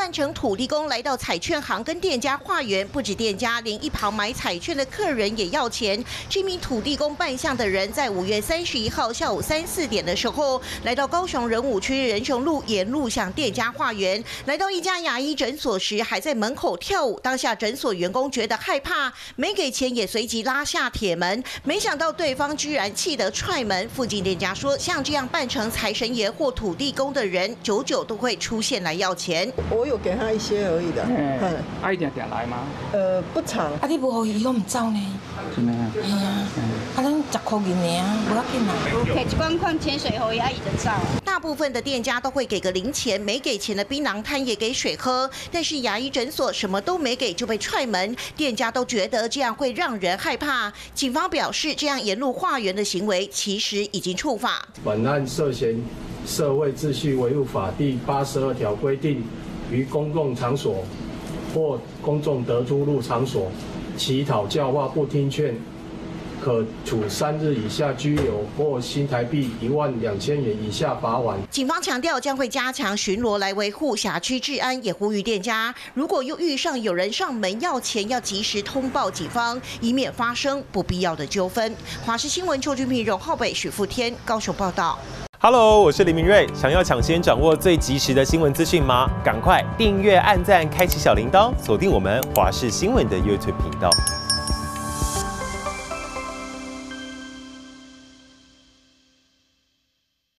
扮成土地公来到彩券行跟店家化缘，不止店家，连一旁买彩券的客人也要钱。这名土地公扮相的人，在5月31号下午3、4点的时候，来到高雄仁武区仁雄路，沿路向店家化缘。来到一家牙医诊所时，还在门口跳舞。当下诊所员工觉得害怕，没给钱也随即拉下铁门。没想到对方居然气得踹门。附近店家说，像这样扮成财神爷或土地公的人，久久都会出现来要钱。 我有给他一些而已的。 一点点来吗？ 不长。 你无予伊，我唔走呢。 真的啊？ 系啊，咱10块银的啊，无要紧啦。 摕一罐矿泉水喝，伊就走。 大部分的店家都会给个零钱，没给钱的槟榔摊也给水喝，但是牙医诊所什么都没给就被踹门，店家都觉得这样会让人害怕。警方表示，这样沿路化缘的行为其实已经触法。 本案涉嫌社会秩序维护法第82条规定，于公共场所或公众得出入场所乞讨教化不听劝，可处3日以下拘留或新台币12000元以下罚款。 警方强调将会加强巡逻来维护辖区治安，也呼吁店家，如果又遇上有人上门要钱，要及时通报警方，以免发生不必要的纠纷。华视新闻邱君平、荣浩北、许富天高雄报道。 Hello， 我是林明瑞。想要抢先掌握最及时的新闻资讯吗？赶快订阅、按赞、开启小铃铛，锁定我们华视新闻的 YouTube 频道。